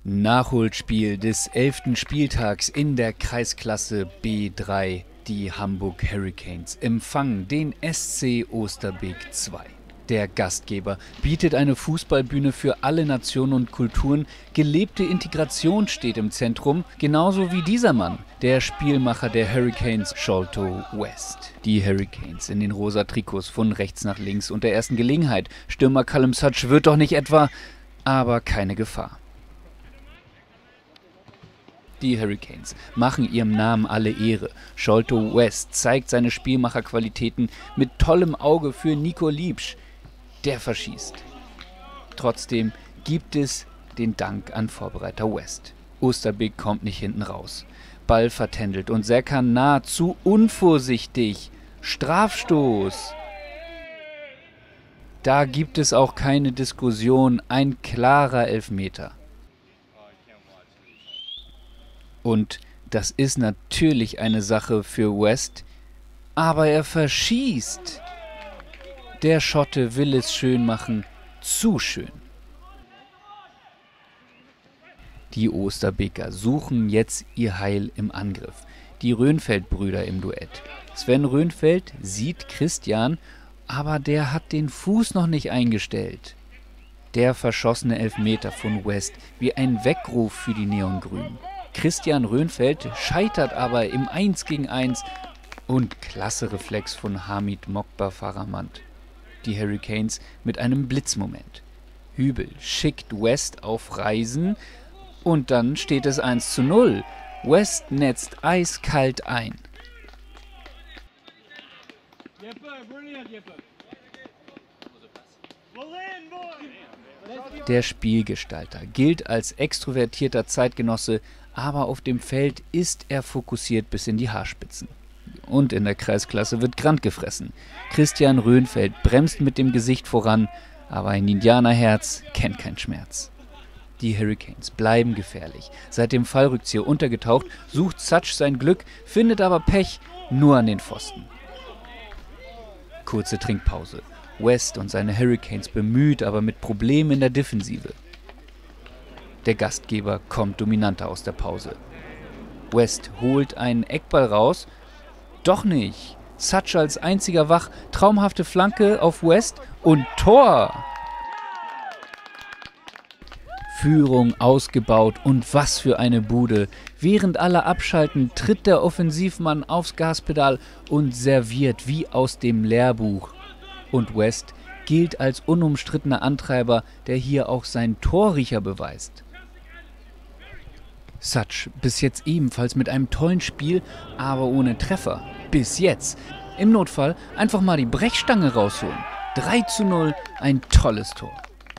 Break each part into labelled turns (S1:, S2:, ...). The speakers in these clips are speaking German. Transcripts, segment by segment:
S1: Nachholspiel des 11. Spieltags in der Kreisklasse B3. Die Hamburg Hurricanes empfangen den SC Osterbeek 2. Der Gastgeber bietet eine Fußballbühne für alle Nationen und Kulturen. Gelebte Integration steht im Zentrum, genauso wie dieser Mann, der Spielmacher der Hurricanes, Sholto West. Die Hurricanes in den rosa Trikots von rechts nach links und der ersten Gelegenheit. Stürmer Callum Sutch wird doch nicht etwa, aber keine Gefahr. Die Hurricanes machen ihrem Namen alle Ehre. Sholto West zeigt seine Spielmacherqualitäten mit tollem Auge für Nico Liebsch. Der verschießt. Trotzdem gibt es den Dank an Vorbereiter West. Osterbeek kommt nicht hinten raus. Ball vertändelt und Serkan nahezu unvorsichtig. Strafstoß. Da gibt es auch keine Diskussion. Ein klarer Elfmeter. Und das ist natürlich eine Sache für West, aber er verschießt. Der Schotte will es schön machen, zu schön. Die Osterbeeker suchen jetzt ihr Heil im Angriff. Die Röhnfeldt-Brüder im Duett. Sven Röhnfeldt sieht Christian, aber der hat den Fuß noch nicht eingestellt. Der verschossene Elfmeter von West wie ein Weckruf für die Neongrünen. Christian Röhnfeldt scheitert aber im 1 gegen 1 und klasse Reflex von Hamid Mokbar Faramand. Die Hurricanes mit einem Blitzmoment. Hübel schickt West auf Reisen und dann steht es 1:0. West netzt eiskalt ein. Der Spielgestalter gilt als extrovertierter Zeitgenosse, aber auf dem Feld ist er fokussiert bis in die Haarspitzen. Und in der Kreisklasse wird Grant gefressen. Christian Röhnfeldt bremst mit dem Gesicht voran, aber ein Indianerherz kennt keinen Schmerz. Die Hurricanes bleiben gefährlich. Seit dem Fallrückzieher untergetaucht, sucht Sutch sein Glück, findet aber Pech nur an den Pfosten. Kurze Trinkpause. West und seine Hurricanes bemüht, aber mit Problemen in der Defensive. Der Gastgeber kommt dominanter aus der Pause. West holt einen Eckball raus. Doch nicht. Sutch als einziger wach, traumhafte Flanke auf West und Tor. Führung ausgebaut und was für eine Bude. Während alle abschalten, tritt der Offensivmann aufs Gaspedal und serviert wie aus dem Lehrbuch. Und West gilt als unumstrittener Antreiber, der hier auch seinen Torriecher beweist. Sutch bis jetzt ebenfalls mit einem tollen Spiel, aber ohne Treffer. Bis jetzt. Im Notfall einfach mal die Brechstange rausholen. 3:0, ein tolles Tor.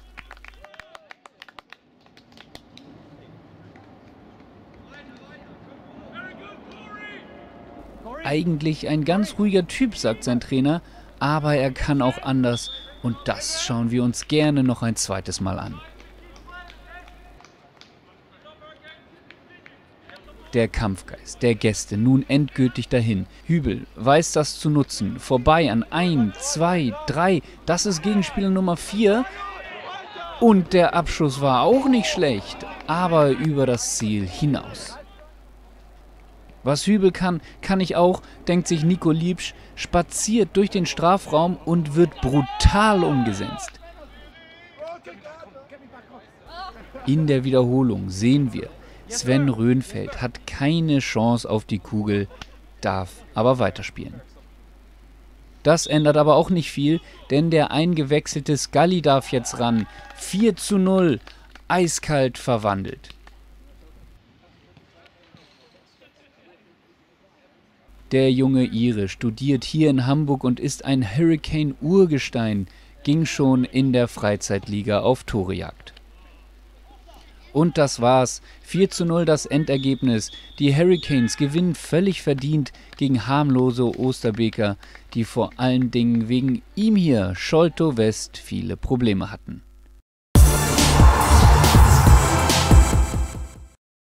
S1: Eigentlich ein ganz ruhiger Typ, sagt sein Trainer, aber er kann auch anders und das schauen wir uns gerne noch ein zweites Mal an. Der Kampfgeist der Gäste nun endgültig dahin. Hübel weiß das zu nutzen. Vorbei an 1, 2, 3. Das ist Gegenspieler Nummer 4. Und der Abschuss war auch nicht schlecht, aber über das Ziel hinaus. Was Hübel kann, kann ich auch, denkt sich Nico Liebsch, spaziert durch den Strafraum und wird brutal umgesetzt. In der Wiederholung sehen wir, Sven Röhnfeldt hat keine Chance auf die Kugel, darf aber weiterspielen. Das ändert aber auch nicht viel, denn der eingewechselte Scully darf jetzt ran. 4:0, eiskalt verwandelt. Der junge Ire studiert hier in Hamburg und ist ein Hurricane-Urgestein, ging schon in der Freizeitliga auf Torejagd. Und das war's. 4:0 das Endergebnis. Die Hurricanes gewinnen völlig verdient gegen harmlose Osterbeeker, die vor allen Dingen wegen ihm hier, Sholto West, viele Probleme hatten.